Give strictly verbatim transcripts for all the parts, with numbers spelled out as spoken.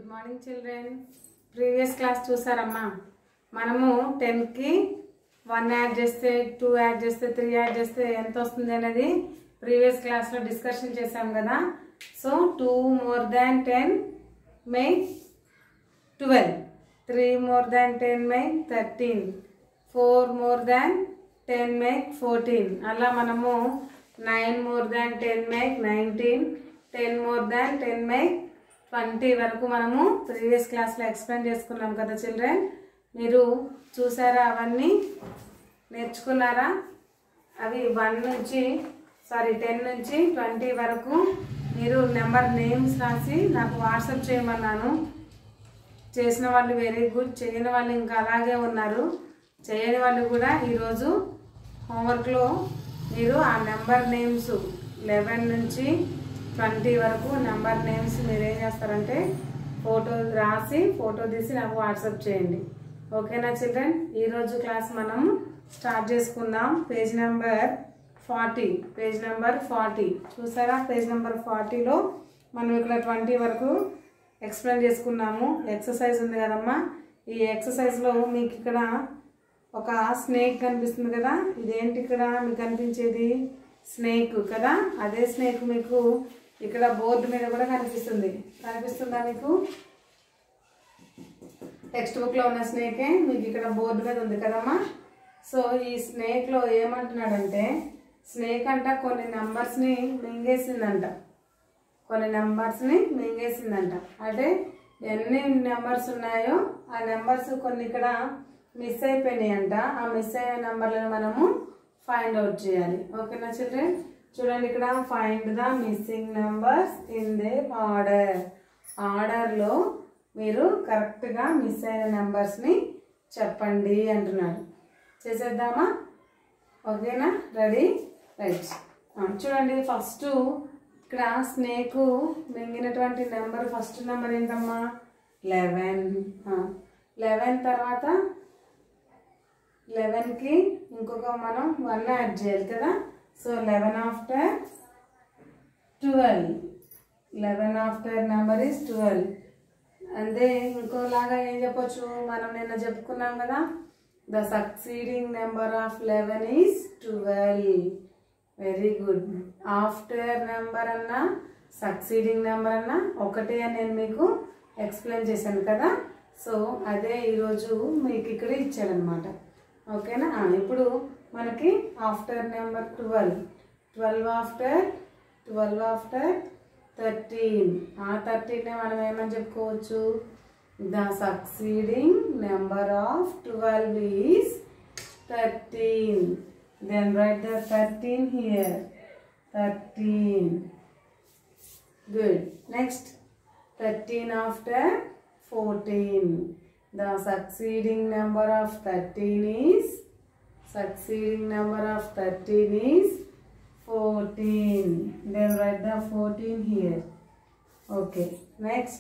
Good morning children. Previous class చూసారమ్మా. మనము టెన్కి వన్ యాడ్ చేస్తే, టూ యాడ్ చేస్తే, త్రీ యాడ్ చేస్తే ఎంత వస్తుంది అనేది ప్రీవియస్ క్లాస్లో డిస్కషన్ చేసాం కదా. So two more than ten make twelve, three more than ten make thirteen, four more than ten make fourteen. అలా మనము nine more than ten make nineteen, ten more than ten make twenty వరకు మనము previous క్లాస్లో explain చేసుకున్నాం కదా children. మీరు చూసారా? అవన్నీ నేర్చుకున్నారా? అవి వన్ నుంచి సారీ టెన్ నుంచి ట్వంటీ వరకు మీరు నెంబర్ నేమ్స్ రాసి నాకు వాట్సాప్ చేయమన్నాను. చేసిన వాళ్ళు వెరీ గుడ్, చేయని వాళ్ళు ఇంకా అలాగే ఉన్నారు. చేయని వాళ్ళు కూడా ఈరోజు హోంవర్క్లో మీరు ఆ నెంబర్ నేమ్స్ లెవెన్ నుంచి ట్వంటీ వరకు నెంబర్ నేమ్స్ మీరు ఏం చేస్తారంటే ఫోటో రాసి ఫోటో తీసి నాకు వాట్సాప్ చేయండి. ఓకేనా చిల్డ్రన్? ఈరోజు క్లాస్ మనం స్టార్ట్ చేసుకుందాం. Page number forty page number forty చూసారా? పేజ్ నెంబర్ ఫార్టీలో మనం ఇక్కడ ట్వంటీ వరకు ఎక్స్ప్లెయిన్ చేసుకున్నాము. ఎక్సర్సైజ్ ఉంది కదమ్మా. ఈ ఎక్సర్సైజ్లో మీకు ఇక్కడ ఒక స్నేక్ కనిపిస్తుంది కదా. ఇదేంటి ఇక్కడ మీకు కనిపించేది? స్నేక్ కదా. అదే స్నేక్ మీకు ఇక్కడ బోర్డు మీద కూడా కనిపిస్తుంది. కనిపిస్తుందా మీకు? టెక్స్ట్ బుక్లో ఉన్న స్నేకే మీకు ఇక్కడ బోర్డు మీద ఉంది కదమ్మా. సో ఈ స్నేక్లో ఏమంటున్నాడంటే, స్నేక్ అంట కొన్ని నెంబర్స్ని మింగేసిందంట. కొన్ని నెంబర్స్ని మింగేసిందంట అంటే ఎన్ని నెంబర్స్ ఉన్నాయో ఆ నెంబర్స్ కొన్ని ఇక్కడ మిస్ అయిపోయినాయి అంట. ఆ మిస్ అయిన నెంబర్లను మనము ఫైండ్ అవుట్ చేయాలి. ఓకేనా చిల్డ్రన్? చూడండి, ఇక్కడ find the missing numbers in the order. ఆర్డర్లో మీరు కరెక్ట్గా మిస్ అయిన నెంబర్స్ని చెప్పండి అంటున్నాడు. చేసేద్దామా? ఓకేనా? రెడీ? రైట్. చూడండి, ఫస్ట్ ఇక్కడ స్నేకు మింగినటువంటి నెంబర్ ఫస్ట్ నెంబర్ ఏంటమ్మా? లెవెన్. లెవెన్ తర్వాత లెవెన్కి ఇంకొక మనం వన్ యాడ్ చేయాలి కదా. So eleven after twelve, eleven after number is twelve. అంటే ఇంకోలాగా ఏం చెప్పొచ్చు? మనం నిన్న చెప్పుకున్నాం కదా, the succeeding number of eleven is twelve. Very good. After number అన్నా సక్సీడింగ్ నెంబర్ అన్నా ఒకటే అని నేను మీకు ఎక్స్ప్లెయిన్ చేశాను కదా. సో అదే ఈరోజు మీకు ఇక్కడ ఇచ్చాడనమాట. ఓకేనా? ఇప్పుడు మనకి after number twelve, twelve after twelve after thirteen. ఆ థర్టీన్ మనం ఏమని చెప్పుకోవచ్చు? The succeeding number of twelve is thirteen. Then right the thirteen here. Thirteen. Good. Next thirteen after fourteen. The succeeding number of thirteen is succeeding number of thirteen is fourteen. Then write the fourteen here. Okay. Next,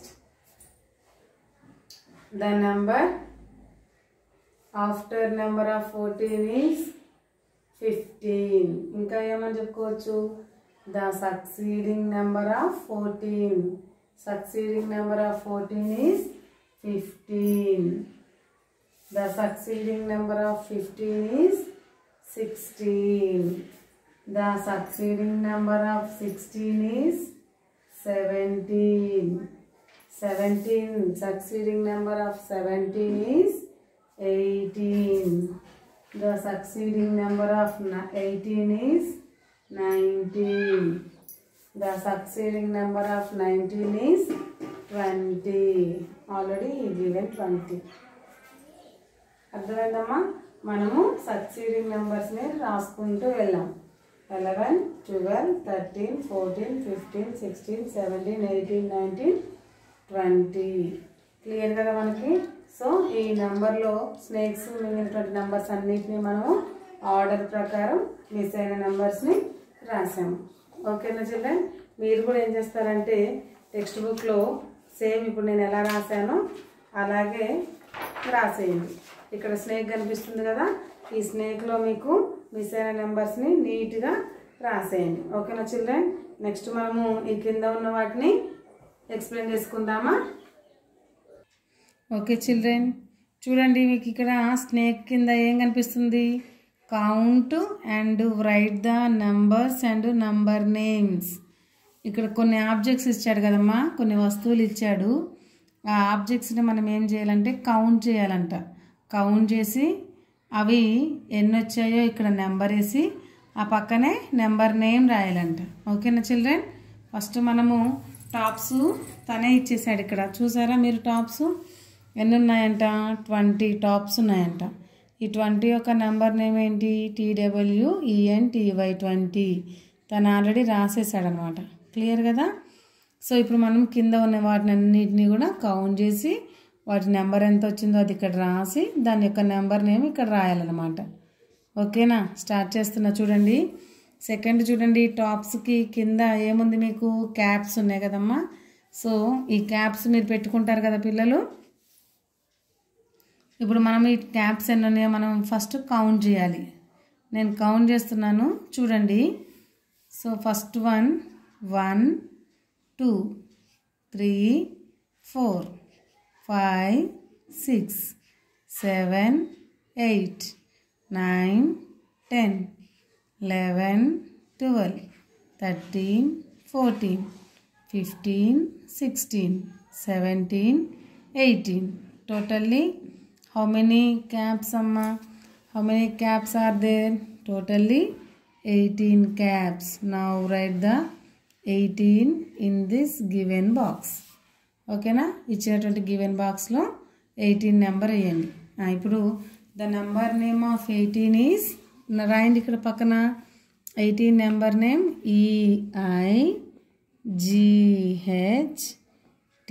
the number after number of fourteen is fifteen. Inka ఏమని చెప్పుకోవచ్చు? The succeeding number of fourteen. Succeeding number of fourteen is fifteen. The succeeding number of fifteen is sixteen. The succeeding number of sixteen is seventeen. seventeen. Succeeding number of seventeen is eighteen. The succeeding number of eighteen is nineteen. The succeeding number of nineteen is twenty. Already given twenty. అర్థమైందమ్మా? మనము succeeding నెంబర్స్ని రాసుకుంటూ వెళ్ళాం. Eleven, twelve, thirteen, fourteen, fifteen, sixteen, seventeen, eighteen, nineteen, twenty. Clear కదా మనకి? So ఈ నెంబర్లో snakes మిగిలినటువంటి నెంబర్స్ అన్నిటినీ మనము ఆర్డర్ ప్రకారం మిస్ అయిన నెంబర్స్ని రాసాము. ఓకేనా చిల్డ్రన్? మీరు కూడా ఏం చేస్తారంటే టెక్స్ట్ బుక్లో సేమ్ ఇప్పుడు నేను ఎలా రాశానో అలాగే రాసేయండి. ఇక్కడ స్నేక్ కనిపిస్తుంది కదా, ఈ స్నేక్లో మీకు మిస్ అయిన నెంబర్స్ని నీట్గా రాసేయండి. ఓకేనా చిల్డ్రన్? నెక్స్ట్ మనము ఈ కింద ఉన్న వాటిని ఎక్స్ప్లెయిన్ చేసుకుందామా? ఓకే చిల్డ్రన్, చూడండి మీకు ఇక్కడ స్నేక్ కింద ఏం కనిపిస్తుంది? Count and write the numbers and number names. ఇక్కడ కొన్ని ఆబ్జెక్ట్స్ ఇచ్చాడు కదమ్మా, కొన్ని వస్తువులు ఇచ్చాడు. ఆ ఆబ్జెక్ట్స్ని మనం ఏం చేయాలంటే కౌంట్ చేయాలంట. కౌంట్ చేసి అవి ఎన్ని వచ్చాయో ఇక్కడ నెంబర్ వేసి ఆ పక్కనే నెంబర్ నేమ్ రాయాలంట. ఓకేనా చిల్డ్రన్? ఫస్ట్ మనము టాప్స్ తనే ఇచ్చేసాడు. ఇక్కడ చూసారా మీరు టాప్స్ ఎన్ని ఉన్నాయంట? ట్వంటీ టాప్స్ ఉన్నాయంట. ఈ ట్వంటీ యొక్క నెంబర్ నేమ్ ఏంటి? T W E N T Y twenty. తను ఆల్రెడీ రాసేసాడు అనమాట. క్లియర్ కదా? సో ఇప్పుడు మనం కింద ఉన్న వాటిని అన్నిటిని కూడా కౌంట్ చేసి వాటి నెంబర్ ఎంత వచ్చిందో అది ఇక్కడ రాసి దాని యొక్క నెంబర్ నేమ్ ఇక్కడ రాయాలన్నమాట. ఓకేనా? స్టార్ట్ చేస్తున్నా చూడండి. సెకండ్ చూడండి, టాప్స్కి కింద ఏముంది మీకు? క్యాప్స్ ఉన్నాయి కదమ్మా. సో ఈ క్యాప్స్ మీరు పెట్టుకుంటారు కదా పిల్లలు. ఇప్పుడు మనం ఈ క్యాప్స్ ఎన్ని ఉన్నాయో మనం ఫస్ట్ కౌంట్ చేయాలి. నేను కౌంట్ చేస్తున్నాను చూడండి. So first one one two three four five six seven eight nine ten eleven twelve thirteen fourteen fifteen sixteen seventeen eighteen. Totally how many caps amma? How many caps are there? Totally eighteen caps. Now write the eighteen in this given box. Okay na? ఇచ్చినటువంటి given box లో eighteen number వేయండి. ఇప్పుడు the number name of eighteen is, రాయండి ఇక్కడ పక్కన. eighteen number name E I G H T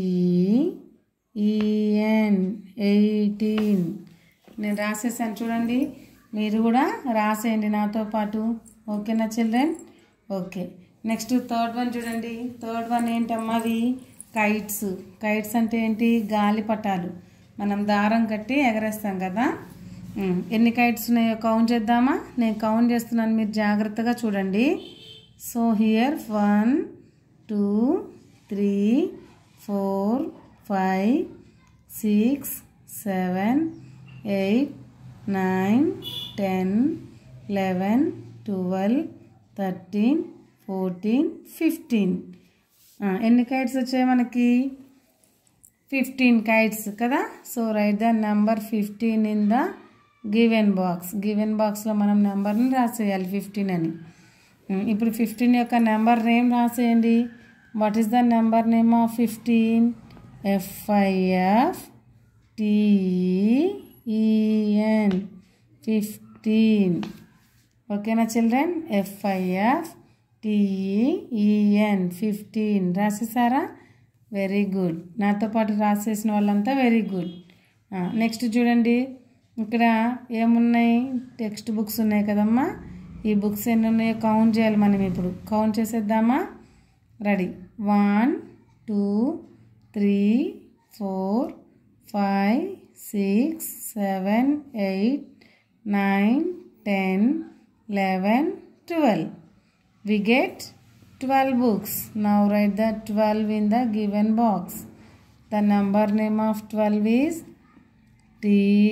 E N eighteen. నేను రాసేసాను చూడండి, మీరు కూడా రాసేయండి నాతో పాటు. ఓకేనా children? Okay. Next third one చూడండి. థర్డ్ వన్ ఏంటమ్మా? అవి కైట్స్. కైట్స్ అంటే ఏంటి? గాలిపటాలు. మనం దారం కట్టి ఎగరేస్తాం కదా. ఎన్ని కైట్స్ ఉన్నాయో కౌంట్ చేద్దామా? నేను కౌంట్ చేస్తున్నాను, మీరు జాగ్రత్తగా చూడండి. So here one two three four five six seven eight nine ten eleven twelve thirteen fourteen fifteen. ఎన్ని కైట్స్ వచ్చాయి మనకి? ఫిఫ్టీన్ కైట్స్ కదా. So write the number fifteen in the given box. Given బాక్స్లో మనం నెంబర్ని రాసేయాలి ఫిఫ్టీన్ అని. ఇప్పుడు ఫిఫ్టీన్ యొక్క నెంబర్ నేమ్ రాసేయండి. What is the number name of fifteen? F I F T E N fifteen. ఓకేనా children? F I F T E N fifteen రాసేసారా? Very good. నాతో పాటు రాసేసిన వాళ్ళంతా వెరీ గుడ్. నెక్స్ట్ చూడండి, ఇక్కడ ఏమున్నాయి? టెక్స్ట్ బుక్స్ ఉన్నాయి కదమ్మా. ఈ బుక్స్ ఎన్ని ఉన్నాయో కౌంట్ చేయాలి మనం. ఇప్పుడు కౌంట్ చేసేద్దామా? Ready. One two three four five six seven eight nine ten eleven twelve. We get twelve books. Now write the twelve in the given box. The number name of twelve is T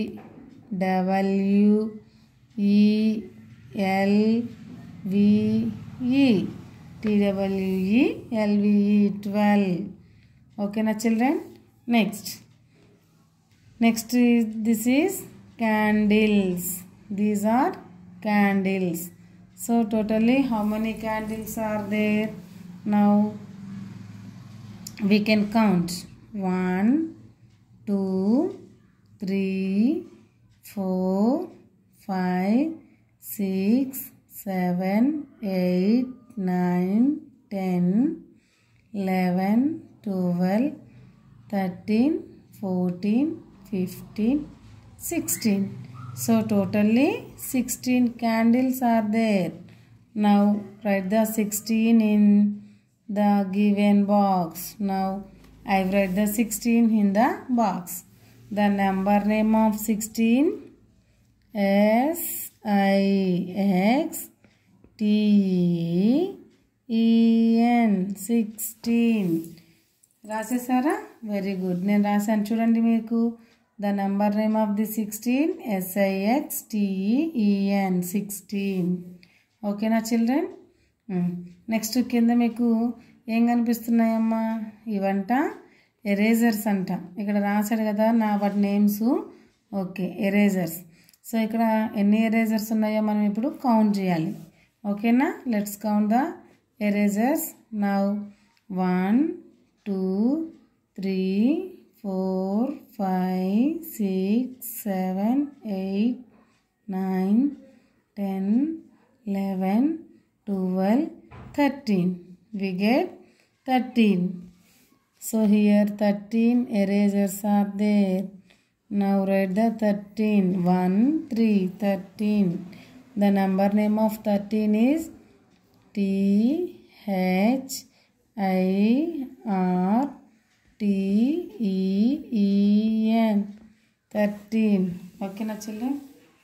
W E L V E. T W E L V E twelve. Okay na children? Next. Next is, this is candles. These are candles. So totally how many candles are there? Now we can count. One, two, three, four, five, six, seven, eight, nine, ten, eleven, twelve, thirteen, fourteen, fifteen, sixteen. So totally sixteen candles are there. Now write the sixteen in the given box. Now I write the sixteen in the box. The number name of sixteen, S I X T E N, sixteen. రాసేసారా? Very good. నేను రాశాను చూడండి మీకు. The number name of the sixteen ఎస్ఐఎక్స్టిఈఎన్ sixteen. ఓకేనా children? Next కింద మీకు ఏం కనిపిస్తున్నాయమ్మా? ఇవంట erasers అంట. ఇక్కడ రాశాడు కదా నా వాటి నేమ్స్. Okay, erasers. సో ఇక్కడ ఎన్ని ఎరేజర్స్ ఉన్నాయో మనం ఇప్పుడు కౌంట్ చేయాలి. ఓకేనా? Let's count the erasers now. One two three four five six seven eight nine ten eleven twelve thirteen. We get thirteen. So here thirteen erasers are there. Now write the thirteen. one, three, thirteen. The number name of thirteen is T H I R T E E N. thirteen. Okay na children?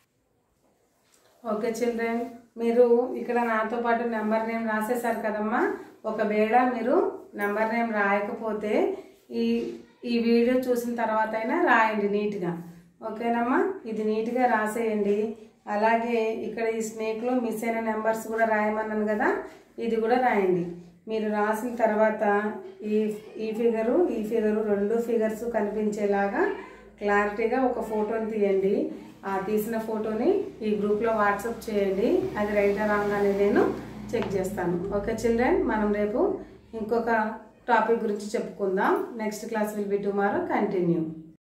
Okay children, మీరు ఇక్కడ నాతో పాటు number name రాసేసారు కదమ్మా. ఒకవేళ మీరు number name రాయకపోతే ఈ ఈ video చూసిన తర్వాత అయినా రాయండి నీట్గా. ఓకేనమ్మా? ఇది నీట్గా రాసేయండి. అలాగే ఇక్కడ ఈ స్నేక్లో మిస్ అయిన నెంబర్స్ కూడా రాయమన్నాను కదా, ఇది కూడా రాయండి. మీరు రాసిన తర్వాత ఈ ఈ ఫిగరు ఈ ఫిగరు రెండు ఫిగర్స్ కనిపించేలాగా క్లారిటీగా ఒక ఫోటోని తీయండి. ఆ తీసిన ఫోటోని ఈ గ్రూప్లో వాట్సాప్ చేయండి. అది రైట్ రాంగ్ అనేది నేను చెక్ చేస్తాను. ఓకే చిల్డ్రన్, మనం రేపు ఇంకొక టాపిక్ గురించి చెప్పుకుందాం. Next class will be tomorrow. Continue.